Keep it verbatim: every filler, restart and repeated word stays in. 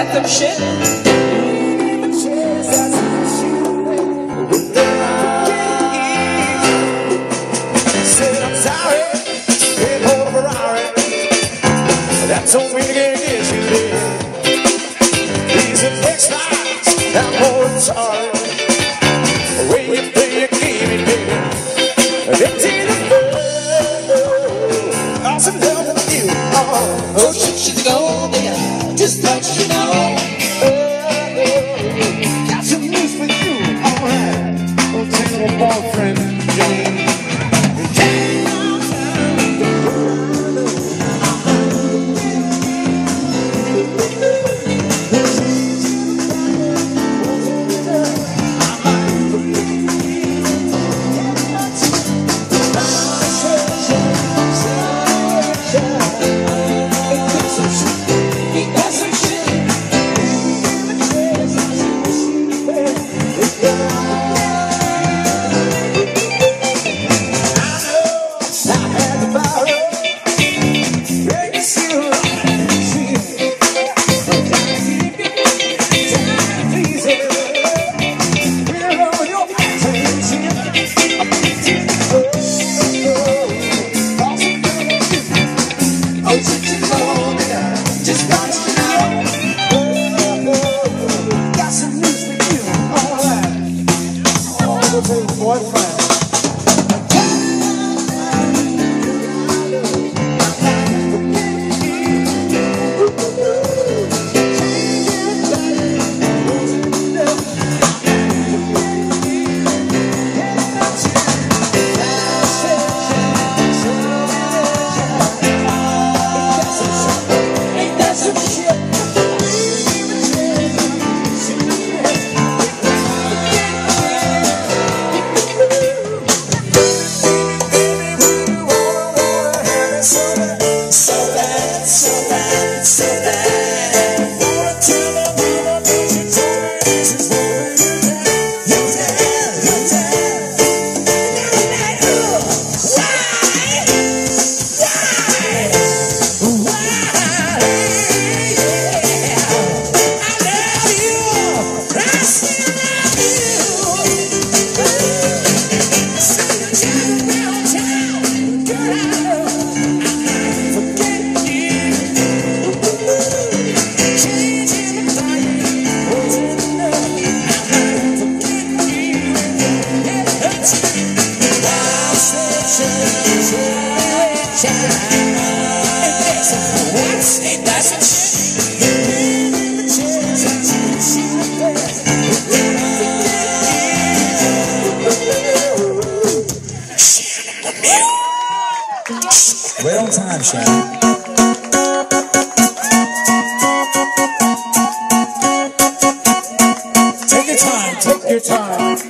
that some shit? Said I'm sorry, can't hold a Ferrari. That's all we can get you there. These are next times, I'm more sorry. The way you play your game, baby. Empty the world, awesome love with you. Oh, Oh, shit, she's gone, yeah. Just let you know. got some news for you. All right, well, tell your boyfriend, Jane. Just want you to know. Got some news for you. All right. All the things, boyfriend. Right on time, Shannon. Take your time, take your time.